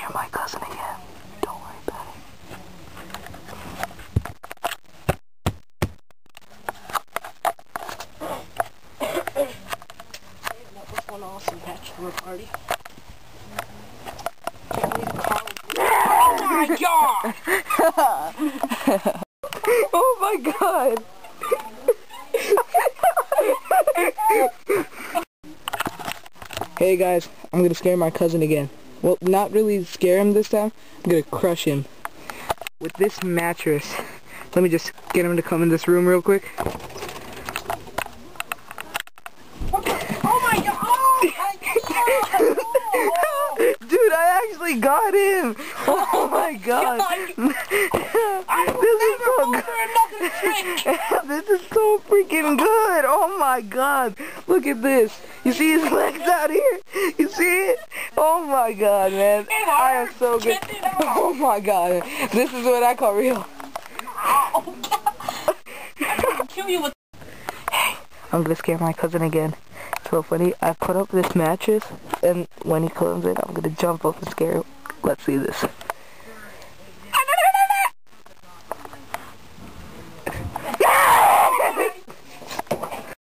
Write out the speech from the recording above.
scare my cousin again. Don't worry about it. That was one awesome bachelor party. Can't wait to call it. Oh my god! Oh my god! Hey guys, I'm gonna scare my cousin again. Well, not really scare him this time. I'm gonna crush him with this mattress. Let me just get him to come in this room real quick. Oh my god! Oh my god! Dude, I actually got him! Oh my god! This is so freaking good! Oh my god! Look at this! You see his legs out here? You see it? Oh my god, man! I am so good! Oh my god! This is what I call real. I'm gonna kill you with. Hey, I'm gonna scare my cousin again. It's so funny. I put up this mattress, and when he comes in, I'm gonna jump up and scare him. Let's see this.